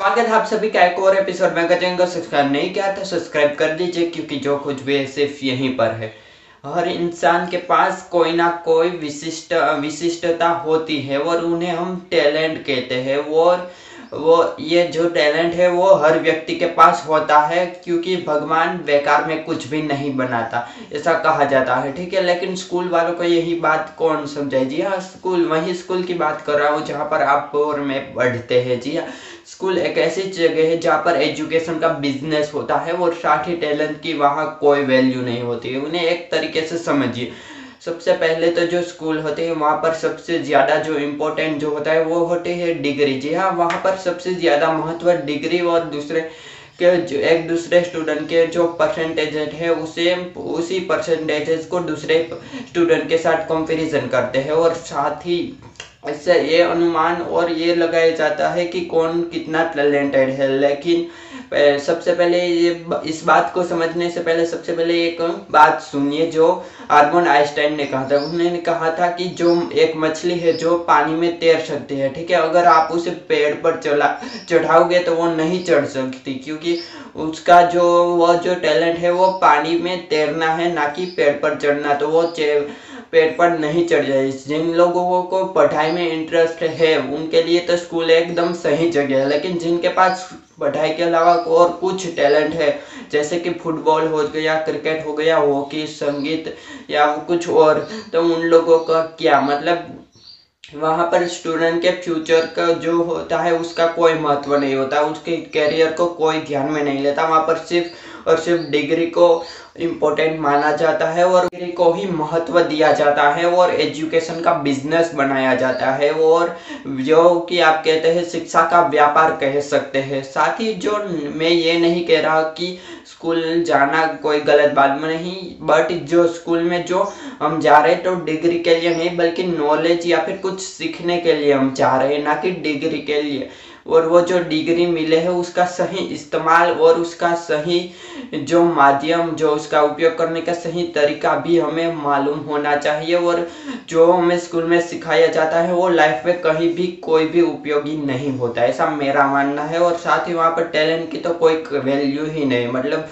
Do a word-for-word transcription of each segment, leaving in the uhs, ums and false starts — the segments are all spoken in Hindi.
स्वागत है आप सभी का एक और एपिसोड में। अगर को सब्सक्राइब नहीं किया तो सब्सक्राइब कर दीजिए, क्योंकि जो कुछ भी है सिर्फ यहीं पर है। हर इंसान के पास कोई ना कोई विशिष्ट विशिष्टता होती है और उन्हें हम टैलेंट कहते हैं। और वो ये जो टैलेंट है वो हर व्यक्ति के पास होता है, क्योंकि भगवान बेकार में कुछ भी नहीं बनाता, ऐसा कहा जाता है। ठीक है, लेकिन स्कूल वालों को यही बात कौन समझाए। जी हाँ, स्कूल, वही स्कूल की बात कर रहा हूँ जहाँ पर आप और मैं पढ़ते हैं। जी हाँ, स्कूल एक ऐसी जगह है जहाँ पर एजुकेशन का बिजनेस होता है और साथ ही टैलेंट की वहाँ कोई वैल्यू नहीं होती है। उन्हें एक तरीके से समझिए। सबसे पहले तो जो स्कूल होते हैं वहाँ पर सबसे ज़्यादा जो इम्पोर्टेंट जो होता है वो होते हैं डिग्री। जी हाँ, वहाँ पर सबसे ज़्यादा महत्व डिग्री और दूसरे के जो एक दूसरे स्टूडेंट के जो परसेंटेज है उसे उसी परसेंटेजेस को दूसरे स्टूडेंट के साथ कंपैरिजन करते हैं। और साथ ही इससे ये अनुमान और ये लगाया जाता है कि कौन कितना टैलेंटेड है। लेकिन सबसे पहले ये इस बात को समझने से पहले सबसे पहले एक बात सुनिए जो अल्बर्ट आइंस्टाइन ने कहा था। उन्होंने कहा था कि जो एक मछली है जो पानी में तैर सकती है, ठीक है, अगर आप उसे पेड़ पर चला चढ़ाओगे तो वो नहीं चढ़ सकती, क्योंकि उसका जो वो जो टैलेंट है वो पानी में तैरना है, ना कि पेड़ पर चढ़ना। तो वो पेड़ पर नहीं चढ़ जाए। जिन लोगों को पढ़ाई में इंटरेस्ट है उनके लिए तो स्कूल एकदम सही जगह है। लेकिन जिनके पास पढ़ाई के अलावा और कुछ टैलेंट है, जैसे कि फुटबॉल हो गया, क्रिकेट हो गया, हॉकी, संगीत या कुछ और, तो उन लोगों का क्या मतलब। वहाँ पर स्टूडेंट के फ्यूचर का जो होता है उसका कोई महत्व नहीं होता, उसके करियर को कोई ध्यान में नहीं लेता। वहाँ पर सिर्फ और सिर्फ डिग्री को इम्पोर्टेंट माना जाता है और डिग्री को ही महत्व दिया जाता है और एजुकेशन का बिजनेस बनाया जाता है, और जो कि आप कहते हैं शिक्षा का व्यापार कह सकते हैं। साथ ही जो मैं ये नहीं कह रहा कि स्कूल जाना कोई गलत बात में नहीं, बट जो स्कूल में जो हम जा रहे हैं तो डिग्री के लिए नहीं बल्कि नॉलेज या फिर कुछ सीखने के लिए हम जा रहे हैं, ना कि डिग्री के लिए। और वो जो डिग्री मिले है उसका सही इस्तेमाल और उसका सही जो माध्यम, जो उसका उपयोग करने का सही तरीका भी हमें मालूम होना चाहिए। और जो हमें स्कूल में सिखाया जाता है वो लाइफ में कहीं भी कोई भी उपयोगी नहीं होता, ऐसा मेरा मानना है। और साथ ही वहाँ पर टैलेंट की तो कोई वैल्यू ही नहीं, मतलब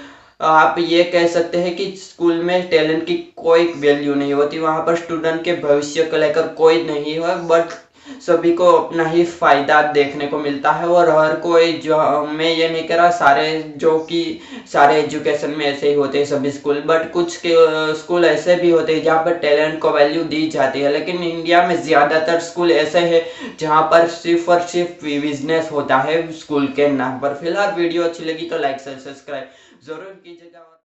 आप ये कह सकते हैं कि स्कूल में टैलेंट की कोई वैल्यू नहीं होती। वहाँ पर स्टूडेंट के भविष्य को लेकर कोई नहीं है, बट सभी को अपना ही फायदा देखने को मिलता है। और हर कोई, जो मैं ये नहीं कह रहा सारे जो कि सारे एजुकेशन में ऐसे ही होते हैं सभी स्कूल, बट कुछ के स्कूल ऐसे भी होते हैं जहाँ पर टैलेंट को वैल्यू दी जाती है। लेकिन इंडिया में ज़्यादातर स्कूल ऐसे हैं जहाँ पर सिर्फ और सिर्फ बिजनेस होता है स्कूल के नाम पर। फिलहाल वीडियो अच्छी लगी तो लाइक सब्सक्राइब जरूर कीजिएगा।